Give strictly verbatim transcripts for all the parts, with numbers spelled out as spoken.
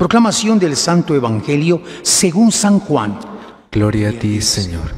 Proclamación del Santo Evangelio según San Juan. Gloria a ti, Señor.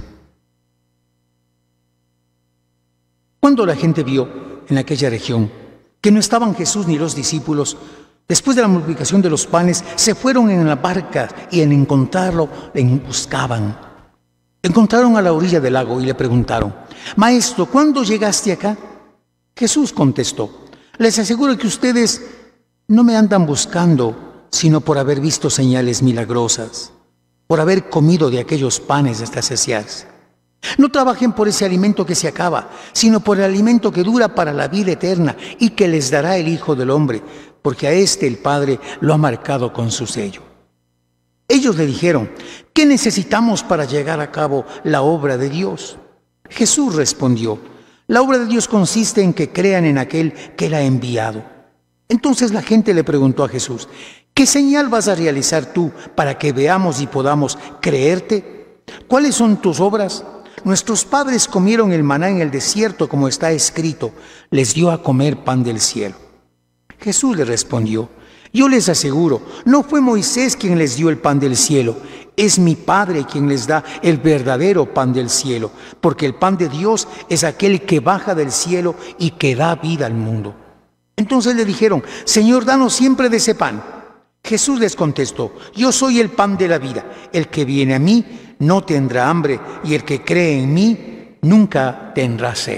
Cuando la gente vio en aquella región que no estaban Jesús ni los discípulos, después de la multiplicación de los panes, se fueron en la barca y en encontrarlo le buscaban. Encontraron a la orilla del lago y le preguntaron: Maestro, ¿cuándo llegaste acá? Jesús contestó: Les aseguro que ustedes no me andan buscando, sino por haber visto señales milagrosas, por haber comido de aquellos panes hasta saciarse. No trabajen por ese alimento que se acaba, sino por el alimento que dura para la vida eterna y que les dará el Hijo del Hombre, porque a este el Padre lo ha marcado con su sello. Ellos le dijeron: ¿Qué necesitamos para llegar a cabo la obra de Dios? Jesús respondió: La obra de Dios consiste en que crean en aquel que Él ha enviado. Entonces la gente le preguntó a Jesús: ¿Qué señal vas a realizar tú para que veamos y podamos creerte? ¿Cuáles son tus obras? Nuestros padres comieron el maná en el desierto, como está escrito: les dio a comer pan del cielo. Jesús le respondió: Yo les aseguro, no fue Moisés quien les dio el pan del cielo, es mi Padre quien les da el verdadero pan del cielo, porque el pan de Dios es aquel que baja del cielo y que da vida al mundo. Entonces le dijeron: Señor, danos siempre de ese pan. Jesús les contestó: Yo soy el pan de la vida. El que viene a mí no tendrá hambre, y el que cree en mí nunca tendrá sed.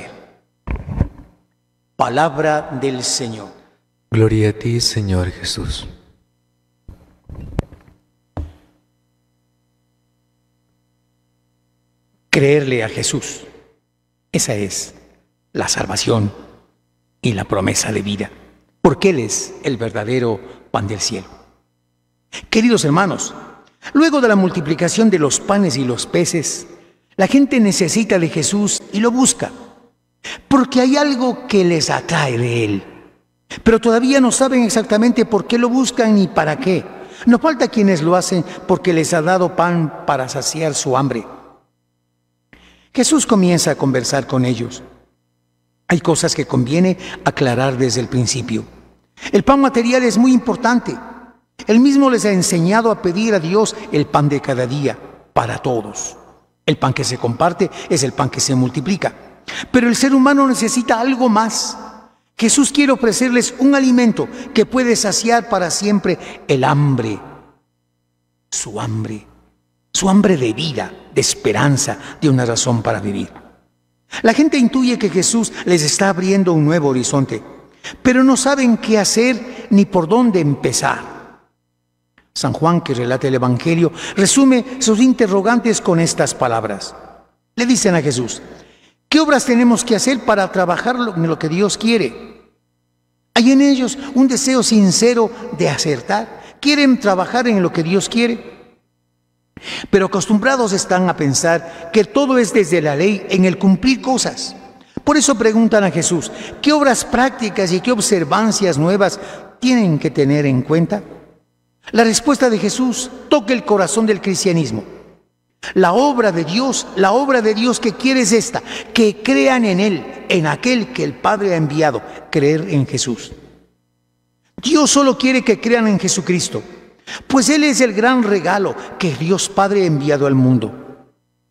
Palabra del Señor. Gloria a ti, Señor Jesús. Creerle a Jesús, esa es la salvación y la promesa de vida, porque Él es el verdadero pan del cielo. Queridos hermanos, luego de la multiplicación de los panes y los peces, la gente necesita de Jesús y lo busca, porque hay algo que les atrae de Él. Pero todavía no saben exactamente por qué lo buscan ni para qué. No falta quienes lo hacen porque les ha dado pan para saciar su hambre. Jesús comienza a conversar con ellos. Hay cosas que conviene aclarar desde el principio. El pan material es muy importante. Él mismo les ha enseñado a pedir a Dios el pan de cada día, para todos. El pan que se comparte es el pan que se multiplica. Pero el ser humano necesita algo más. Jesús quiere ofrecerles un alimento que puede saciar para siempre el hambre, su hambre, su hambre de vida, de esperanza, de una razón para vivir. La gente intuye que Jesús les está abriendo un nuevo horizonte, pero no saben qué hacer ni por dónde empezar. San Juan, que relata el Evangelio, resume sus interrogantes con estas palabras. Le dicen a Jesús: ¿qué obras tenemos que hacer para trabajar en lo que Dios quiere? Hay en ellos un deseo sincero de acertar. Quieren trabajar en lo que Dios quiere. Pero acostumbrados están a pensar que todo es desde la ley, en el cumplir cosas. Por eso preguntan a Jesús: ¿qué obras prácticas y qué observancias nuevas tienen que tener en cuenta? La respuesta de Jesús toca el corazón del cristianismo. La obra de Dios, la obra de Dios que quiere es esta: que crean en Él, en aquel que el Padre ha enviado, creer en Jesús. Dios solo quiere que crean en Jesucristo, pues Él es el gran regalo que Dios Padre ha enviado al mundo.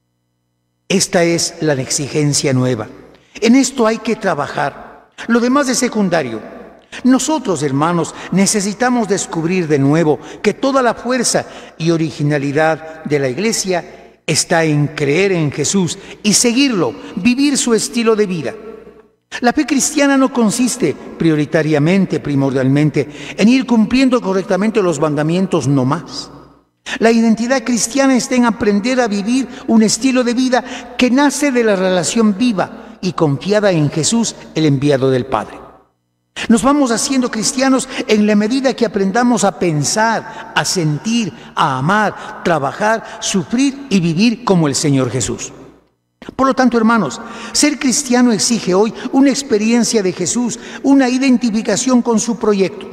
Esta es la exigencia nueva. En esto hay que trabajar. Lo demás es secundario. Nosotros, hermanos, necesitamos descubrir de nuevo que toda la fuerza y originalidad de la Iglesia está en creer en Jesús y seguirlo, vivir su estilo de vida. La fe cristiana no consiste prioritariamente, primordialmente, en ir cumpliendo correctamente los mandamientos no más. La identidad cristiana está en aprender a vivir un estilo de vida que nace de la relación viva y confiada en Jesús, el enviado del Padre. Nos vamos haciendo cristianos en la medida que aprendamos a pensar, a sentir, a amar, trabajar, sufrir y vivir como el Señor Jesús. Por lo tanto, hermanos, ser cristiano exige hoy una experiencia de Jesús, una identificación con su proyecto.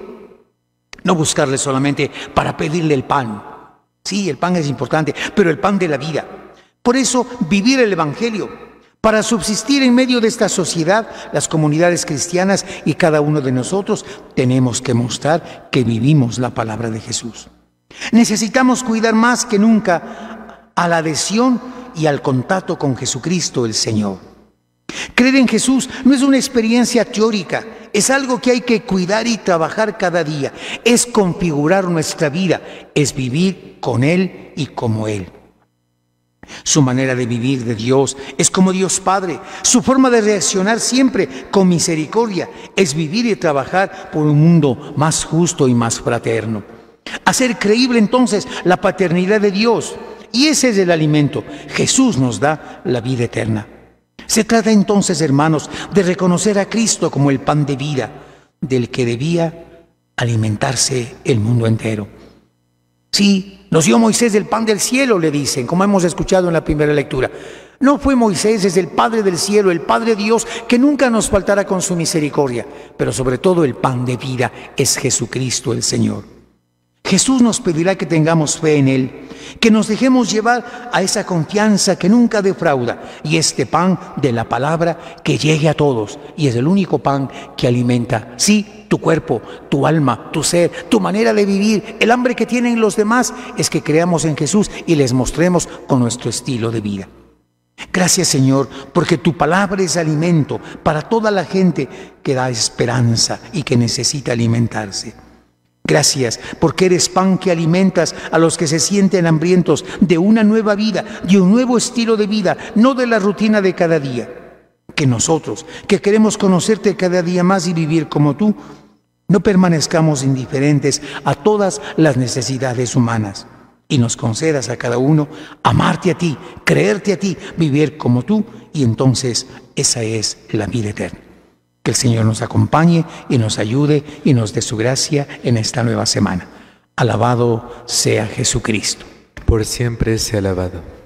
No buscarle solamente para pedirle el pan. Sí, el pan es importante, pero el pan de la vida. Por eso, vivir el Evangelio. Para subsistir en medio de esta sociedad, las comunidades cristianas y cada uno de nosotros tenemos que mostrar que vivimos la palabra de Jesús. Necesitamos cuidar más que nunca a la adhesión y al contacto con Jesucristo el Señor. Creer en Jesús no es una experiencia teórica, es algo que hay que cuidar y trabajar cada día. Es configurar nuestra vida, es vivir con Él y como Él. Su manera de vivir de Dios es como Dios Padre. Su forma de reaccionar siempre con misericordia es vivir y trabajar por un mundo más justo y más fraterno. Hacer creíble entonces la paternidad de Dios. Y ese es el alimento. Jesús nos da la vida eterna. Se trata entonces, hermanos, de reconocer a Cristo como el pan de vida, del que debía alimentarse el mundo entero. Sí, nos dio Moisés el pan del cielo, le dicen, como hemos escuchado en la primera lectura. No fue Moisés, es el Padre del cielo, el Padre Dios, que nunca nos faltará con su misericordia. Pero sobre todo el pan de vida es Jesucristo el Señor. Jesús nos pedirá que tengamos fe en Él, que nos dejemos llevar a esa confianza que nunca defrauda, y este pan de la palabra que llegue a todos, y es el único pan que alimenta, sí, tu cuerpo, tu alma, tu ser, tu manera de vivir. El hambre que tienen los demás es que creamos en Jesús y les mostremos con nuestro estilo de vida. Gracias, Señor, porque tu palabra es alimento para toda la gente que da esperanza y que necesita alimentarse. Gracias, porque eres pan que alimentas a los que se sienten hambrientos de una nueva vida, de un nuevo estilo de vida, no de la rutina de cada día. Que nosotros, que queremos conocerte cada día más y vivir como tú, no permanezcamos indiferentes a todas las necesidades humanas y nos concedas a cada uno amarte a ti, creerte a ti, vivir como tú, y entonces esa es la vida eterna. Que el Señor nos acompañe y nos ayude y nos dé su gracia en esta nueva semana. Alabado sea Jesucristo. Por siempre sea alabado.